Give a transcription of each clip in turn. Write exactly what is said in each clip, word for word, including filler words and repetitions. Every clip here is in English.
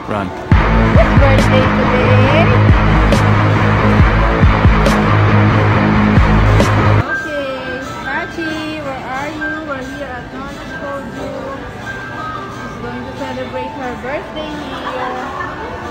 Run. Whose birthday today? Okay, Archie, where are you? We're here at North Koju. She's going to celebrate her birthday here.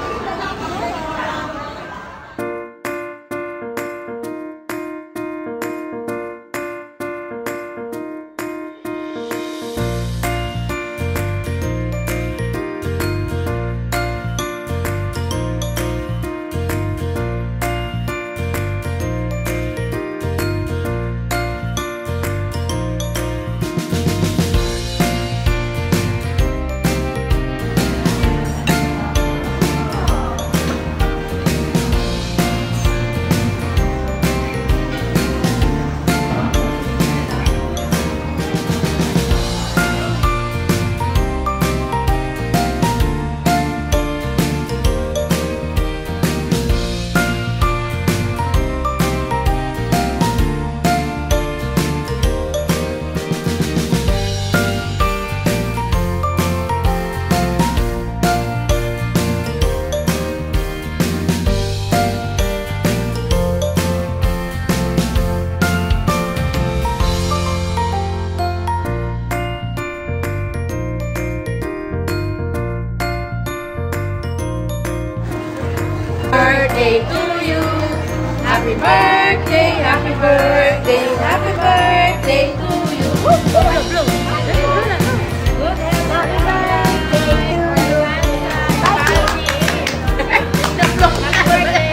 Birthday to you. Happy birthday, happy birthday, happy birthday to you. Woo, woo, blue, blue. Good, happy birthday to you. Happy birthday.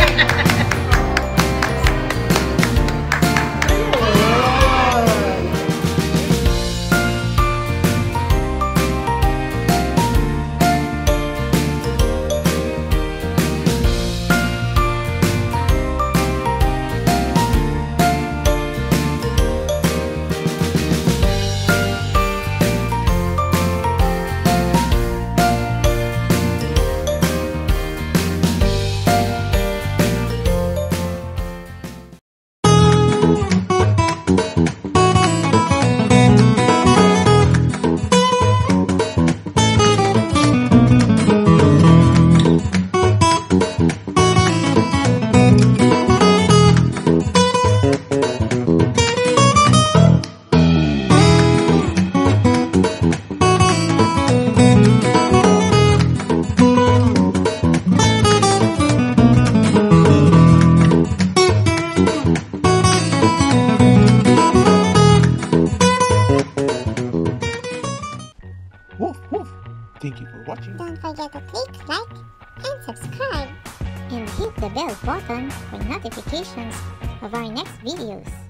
Woof woof. Thank you for watching. Don't forget to click like and subscribe and hit the bell button for notifications of our next videos.